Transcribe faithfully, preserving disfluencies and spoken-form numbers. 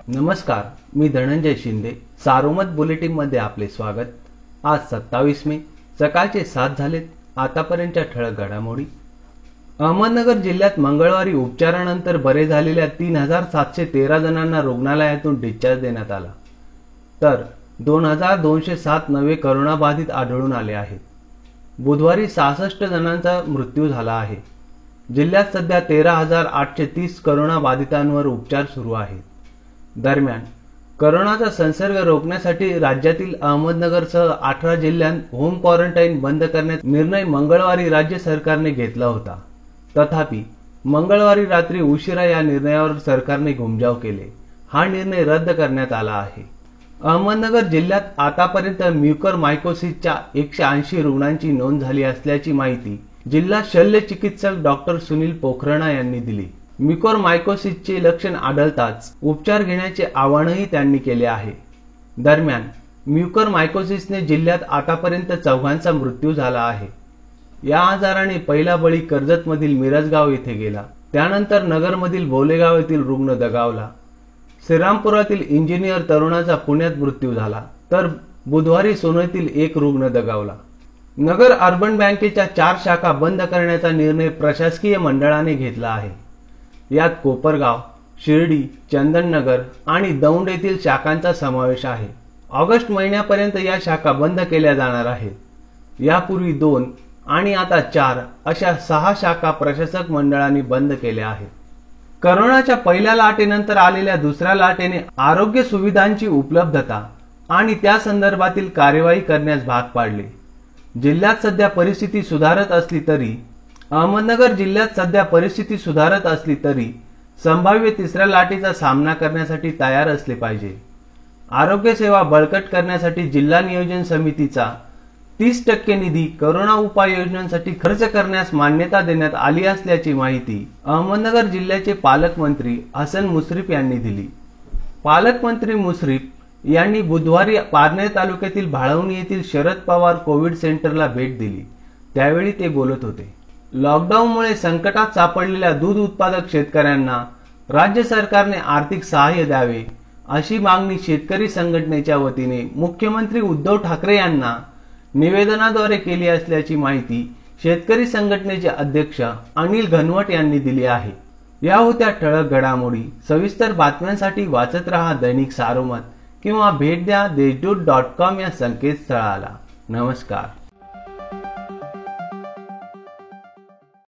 नमस्कार, मी धनंजय शिंदे. सारोमत बुलेटिन मध्ये आपले स्वागत. आज सत्तावीस मे, सकाळचे सात झालेत. आतापर्यंतच्या ठळक घडामोडी. अहमदनगर जिल्ह्यात मंगळवारी उपचारानंतर बरे झालेल्या तीन हजार सातशे तेरा जणांना रुग्णालयातून डिस्चार्ज देण्यात आला, तर दोन हजार दोनशे सात नवे करोनाबाधित आढळून आले आहेत. बुधवारी सहासष्ट जणांचा मृत्यू झाला आहे. जिल्ह्यात सध्या तेरा हजार आठशे तीस करोनाबाधितांवर उपचार सुरू आहेत. दरम्यान, करोनाचा संसर्ग रोखण्यासाठी राज्यातील अहमदनगरसह अठरा जिल्ह्यांत होम क्वारंटाईन बंद करण्याचा निर्णय मंगळवारी राज्य सरकारने घेतला होता. तथापि, मंगळवारी रात्री उशिरा या निर्णयावर सरकारने घुमजाव केले. हा निर्णय रद्द करण्यात आला आहे. अहमदनगर जिल्ह्यात आतापर्यंत म्युकरमायकोसिसच्या एकशे ऐंशी रुग्णांची नोंद झाली असल्याची माहिती जिल्हा शल्य चिकित्सक डॉक्टर सुनील पोखरणा यांनी दिली. म्युकरमायकोसिसचे लक्षण आढळताच उपचार घेण्याचे आवाहनही त्यांनी केले आहे. दरम्यान, म्युकरमायकोसिसने जिल्ह्यात आतापर्यंत चौघांचा मृत्यू झाला आहे. या आजाराने पहिला बळी कर्जतमधील मिरजगाव येथे गेला. त्यानंतर नगरमधील बोलेगाव येथील रुग्ण दगावला. श्रीरामपुरातील इंजिनियर तरुणाचा पुण्यात मृत्यू झाला, तर बुधवारी सोनईतील एक रुग्ण दगावला. नगर अर्बन बँकेच्या चार शाखा बंद करण्याचा निर्णय प्रशासकीय मंडळाने घेतला आहे. यात कोपरगाव, शिर्डी, चंदननगर आणि दौंड येथील शाखांचा समावेश आहे. ऑगस्ट महिन्यापर्यंत या शाखा बंद केल्या जाणार आहेत. यापूर्वी दोन आणि आता चार अशा सहा शाखा प्रशासक मंडळांनी बंद केल्या आहेत. करोनाच्या पहिल्या लाटेनंतर आलेल्या दुसऱ्या लाटेने आरोग्य सुविधांची उपलब्धता आणि त्या संदर्भातील कार्यवाही करण्यास भाग पाडले. जिल्ह्यात सध्या परिस्थिती सुधारत असली तरी अहमदनगर जिल्ह्यात सध्या परिस्थिती सुधारत असली तरी संभाव्य तिसऱ्या लाटेचा सामना करण्यासाठी तयार असले पाहिजे. आरोग्य सेवा बळकट करण्यासाठी जिल्हा नियोजन समितीचा तीस टक्के निधी करोना उपाययोजनांसाठी खर्च करण्यास मान्यता देण्यात आली असल्याची माहिती अहमदनगर जिल्ह्याचे पालकमंत्री हसन मुश्रीफ यांनी दिली. पालकमंत्री मुश्रीफ यांनी बुधवारी पारनेर तालुक्यातील भाळवणी येथील शरद पवार कोविड सेंटरला भेट दिली. त्यावेळी ते बोलत होते. लॉकडाऊनमुळे संकटात सापडलेल्या दूध उत्पादक शेतकऱ्यांना राज्य सरकारने आर्थिक सहाय्य द्यावे अशी मागणी शेतकरी संघटनेच्या वतीने मुख्यमंत्री उद्धव ठाकरे यांना निवेदनाद्वारे केली असल्याची माहिती शेतकरी संघटनेचे अध्यक्ष अनिल घनवट यांनी दिली आहे. या होत्या ठळक घडामोडी. सविस्तर बातम्यांसाठी वाचत रहा दैनिक सारोमत किंवा भेट द्या देशदूत डॉट कॉम या संकेतस्थळाला. नमस्कार.